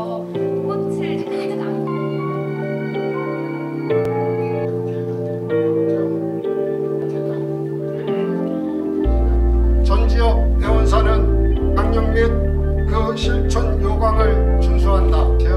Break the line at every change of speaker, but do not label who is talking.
있어서 꽃을 가득 안고
전 지역 대원사는 강령 및 그 실천 요강을 준수한다.